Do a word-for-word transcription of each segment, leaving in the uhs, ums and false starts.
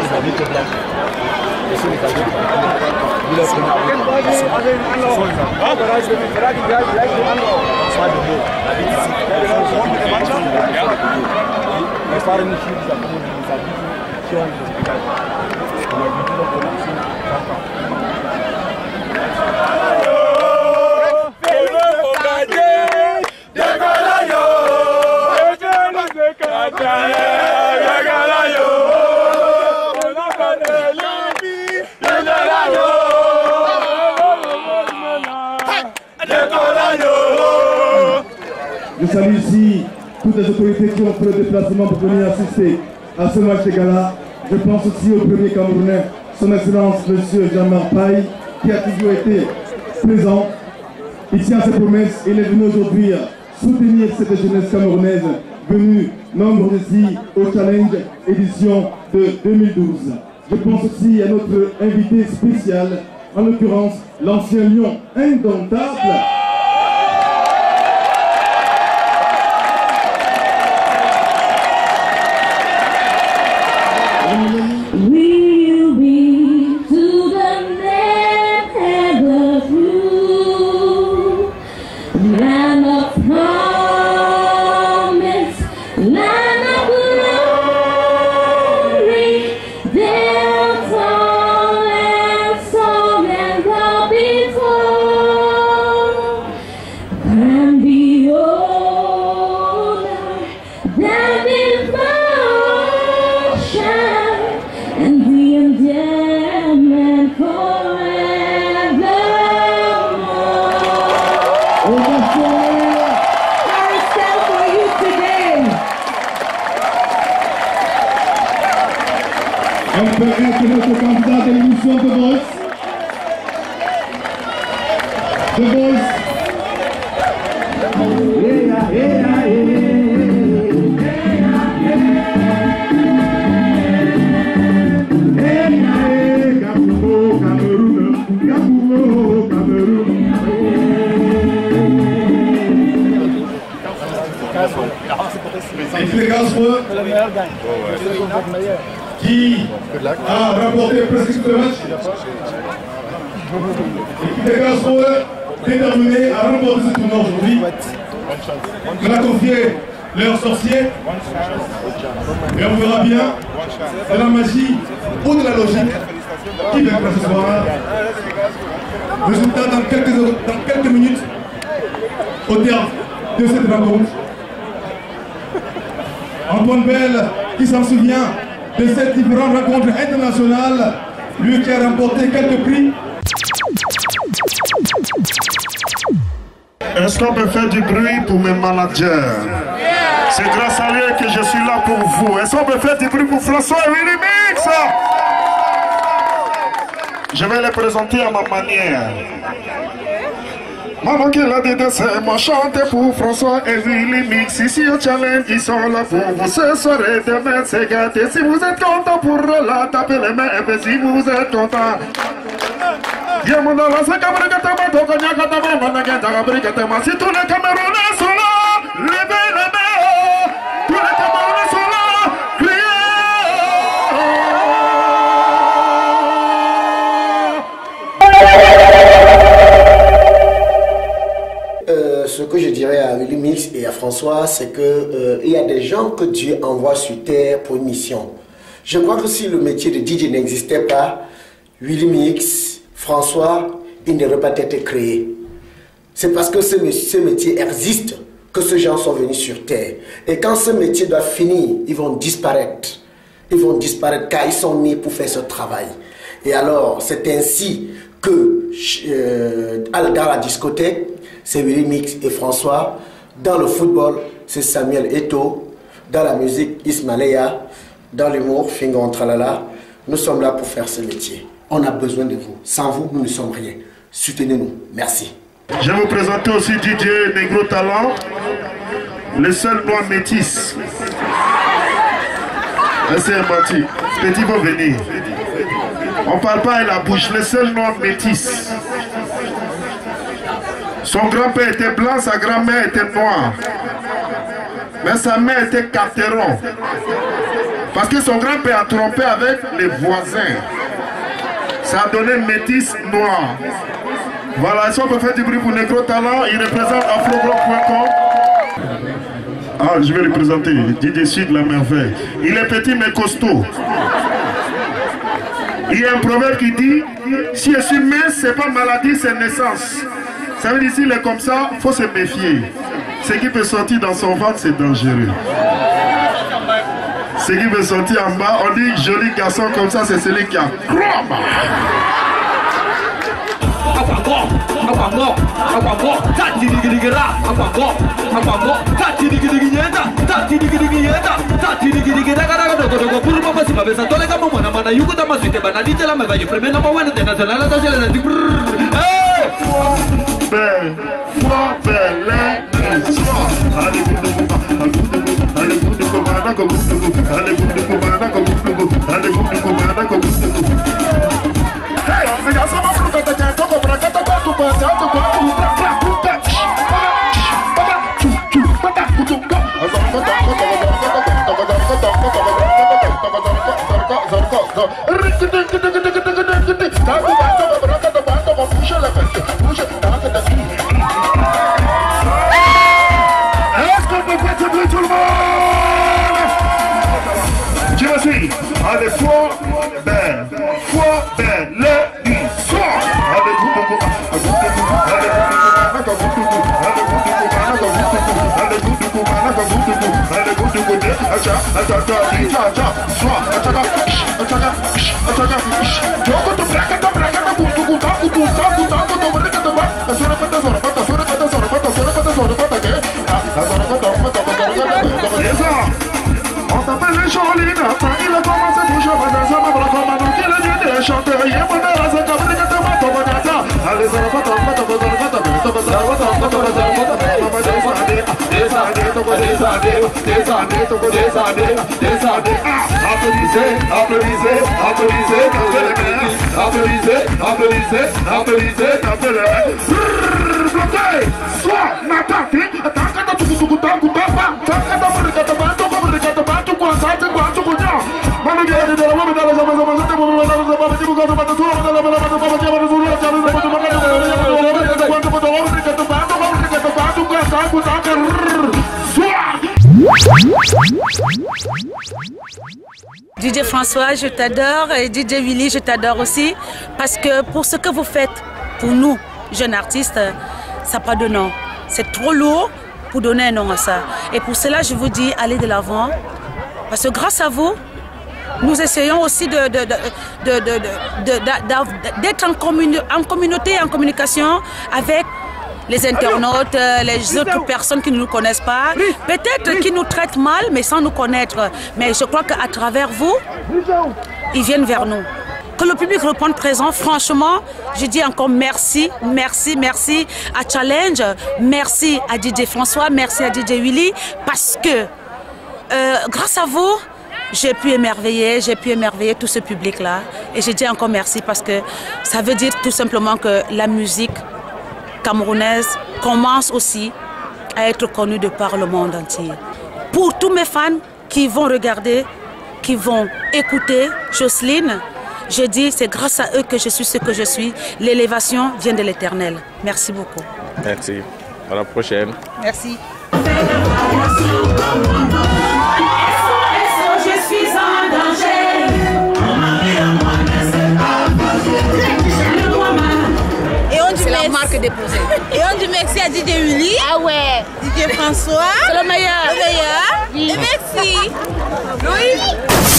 habitent blancs. Et c'est les Camerounais qui il est premier avec ce sont les Camerounais. Soit de mots. Les femmes qui sont qui ont des spectacles. On a vu tout le Je salue ici toutes les autorités qui ont fait le déplacement pour venir assister à ce match de gala. Je pense aussi au premier Camerounais, son Excellence M. Jean-Marc Paille, qui a toujours été présent. Ici à ses promesses, il est venu aujourd'hui soutenir cette jeunesse camerounaise venue nombre ici au Challenge édition de deux mille douze. Je pense aussi à notre invité spécial, en l'occurrence l'ancien lion indomptable. We'll be to the never through land of promise, land of glory. There's all and song and come before, and beyond that devotion. And the endearment forevermore. I stand for you today. On peut être notre candidat de l'émission The Voice. The Voice. Yeah, yeah, yeah. L'équipe de Karlsruhe qui a remporté presque tout le match. L'équipe de Karlsruhe déterminée à remporter ce tournoi aujourd'hui. On a confié leur sorcier et on verra bien de la magie ou de la logique qui vaincra ce soir. Résultat dans quelques, dans quelques minutes au terme de cette rencontre. Antoine Bell, qui s'en souvient de cette différente rencontre internationale, lui qui a remporté quelques prix. Est-ce qu'on peut faire du bruit pour mes managers? C'est grâce à lui que je suis là pour vous. Est-ce qu'on peut faire du bruit pour François et Willy Mix? Je vais les présenter à ma manière. Maman qui l'a dit de c'est moi chanter pour François et Willy Mix. Ici au challenge, ils sont là pour vous. Ce soir et demain, c'est gâté. Si vous êtes content pour la taper les mains, et bien si vous êtes content. Si tous les Camerounais sont là, levez les mains. Tous les Camerounais sont là, Euh, ce que je dirais à Willy Mix et à François, c'est que euh, il y a des gens que Dieu envoie sur terre pour une mission. Je crois que si le métier de D J n'existait pas, Willy Mix, François, il n'aurait pas été créé. C'est parce que ce, ce métier existe que ces gens sont venus sur terre. Et quand ce métier doit finir, ils vont disparaître. Ils vont disparaître car ils sont nés pour faire ce travail. Et alors, c'est ainsi que euh, dans la discothèque, c'est Willy Mix et François. Dans le football, c'est Samuel Eto'o. Dans la musique, Ismaëlia. Dans l'humour, Fingon Tralala. Nous sommes là pour faire ce métier. On a besoin de vous. Sans vous, nous ne sommes rien. Soutenez-nous. Merci. Je vais vous présenter aussi D J Negro Talent, le seul noir métis. C'est un menti. Petit va venir. On ne parle pas à la bouche, le seul noir métis. Son grand-père était blanc, sa grand-mère était noire. Mais sa mère était carteron. Parce que son grand-père a trompé avec les voisins. Ça a donné métis noir. Voilà, si on peut faire du bruit pour Negro Talent, il représente afroglobe point com. Ah, je vais représenter D J Sud la merveille. Il est petit mais costaud. Il y a un proverbe qui dit, si je suis mince, c'est pas maladie, c'est naissance. Ça veut dire s'il est comme ça, il faut se méfier. Ce qui peut sortir dans son ventre, c'est dangereux. Ce qui peut sortir en bas, on dit joli garçon comme ça, c'est celui qui a crom. Belle, foi, belle, soir. Allez, vous de allez, vous de commandant comme vous, allez, vous de commandant comme vous, allez, vous de commandant comme vous. Hey, on regarde ça, on va faire un peu de temps, on va faire un peu de allez, foi, belle, foi, belle, le soir. Allez, vous, vous, vous, allez, vous, on t'appelle les Jolines, il a commencé pour jouer dans un membre comme un qui a dit des chanteurs, il est bon à la caméra de Tomato Bonata. Allez, ça va pas tomber, ça va pas tomber, ça va pas tomber, ça va pas tomber, ça va pas tomber, descendez, descendez, descendez, descendez, applaudissez, applaudissez, applaudissez, tapez les mains, applaudissez, applaudissez, applaudissez, tapez les mains. Bloquez, soit, n'attendez, attendez, attendez, tout tout tout tout D J François, je t'adore, et D J Willy, je t'adore aussi, parce que pour ce que vous faites, pour nous, jeunes artistes, ça n'a pas de nom. C'est trop lourd pour donner un nom à ça. Et pour cela, je vous dis, allez de l'avant, parce que grâce à vous, nous essayons aussi de, de, de, de, de, de, d'être en, communi en communauté, en communication avec les internautes, les autres personnes qui ne nous connaissent pas, peut-être qui nous traitent mal, mais sans nous connaître. Mais je crois qu'à travers vous, ils viennent vers nous. Que le public réponde présent, franchement, je dis encore merci, merci, merci à Challenge, merci à D J François, merci à D J Willy, parce que euh, grâce à vous, j'ai pu émerveiller, j'ai pu émerveiller tout ce public-là. Et je dis encore merci parce que ça veut dire tout simplement que la musique camerounaise commence aussi à être connue de par le monde entier. Pour tous mes fans qui vont regarder, qui vont écouter Jocelyne, je dis c'est grâce à eux que je suis ce que je suis. L'élévation vient de l'Éternel. Merci beaucoup. Merci. À la prochaine. Merci. Je suis en danger. Et on dit C'est la merci. marque déposée. Et on dit merci à D J Willy. Ah ouais. D J François. C'est le meilleur. Le meilleur. Oui. Et merci. Louis.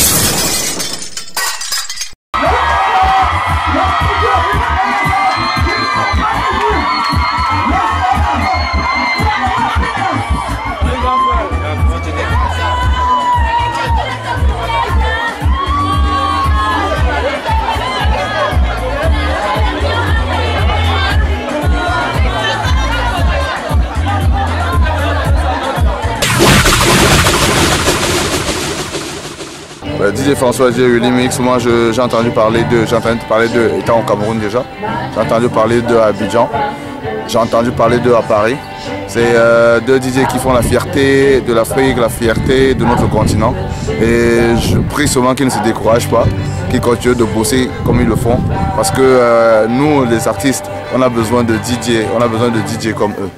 D J François, D J Willy Mix, moi j'ai entendu parler de, j'ai entendu parler de, étant au Cameroun déjà, j'ai entendu parler de Abidjan. j'ai entendu parler d'eux à Paris. C'est euh, deux D J qui font la fierté de l'Afrique, la fierté de notre continent. Et je prie souvent qu'ils ne se découragent pas, qu'ils continuent de bosser comme ils le font. Parce que euh, nous, les artistes, on a besoin de D J, on a besoin de D J comme eux.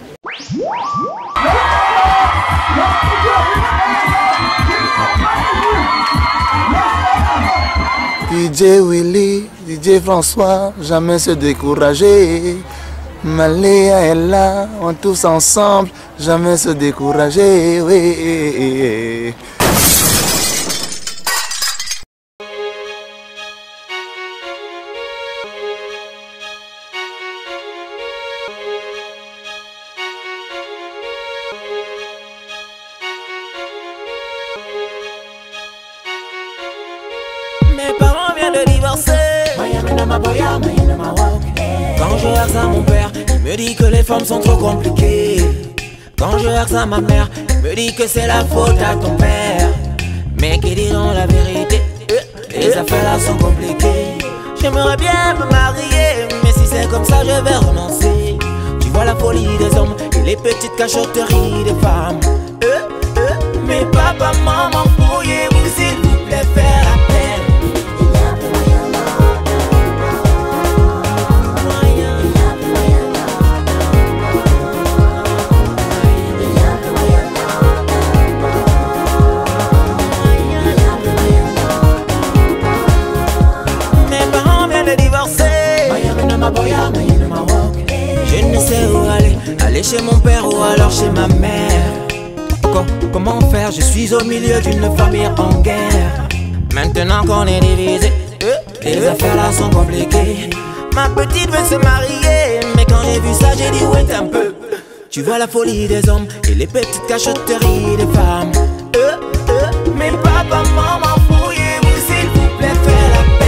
D J Willy, D J François, jamais se décourager. Maléa est là, on tous ensemble, jamais se décourager. Oui. Mes parents viennent de divorcer. Quand je regarde à mon père, il me dit que les femmes sont trop compliquées. Quand je regarde à ma mère, il me dit que c'est la faute à ton père. Mais qui dit non la vérité, les affaires là sont compliquées. J'aimerais bien me marier, mais si c'est comme ça je vais renoncer. Tu vois la folie des hommes et les petites cachotteries des femmes. euh, euh, Mais papa, maman, pourriez-vous s'il vous plaît faire la peine? Je ne sais où aller, aller chez mon père ou alors chez ma mère. Co Comment faire? Je suis au milieu d'une famille en guerre. Maintenant qu'on est divisé, les affaires là sont compliquées. Ma petite veut se marier, mais quand j'ai vu ça j'ai dit wait un peu. Tu vois la folie des hommes et les petites cachotteries des femmes. euh, euh, Mais papa, maman, pourriez-vous s'il vous plaît faire la paix?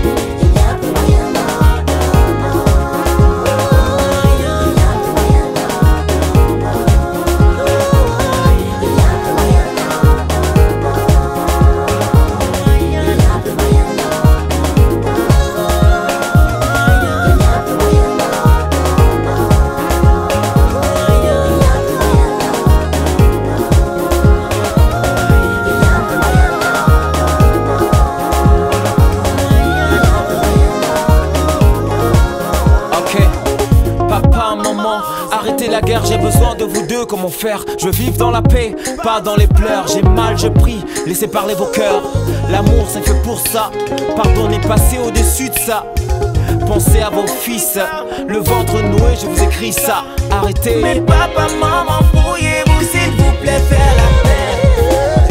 Arrêtez la guerre, j'ai besoin de vous deux, comment faire? Je veux vivre dans la paix, pas dans les pleurs. J'ai mal, je prie, laissez parler vos cœurs. L'amour c'est fait pour ça, pardonnez, passez au-dessus de ça. Pensez à vos fils, le ventre noué, je vous écris ça. Arrêtez. Mais papa, maman, pourriez-vous s'il vous plaît faire la paix?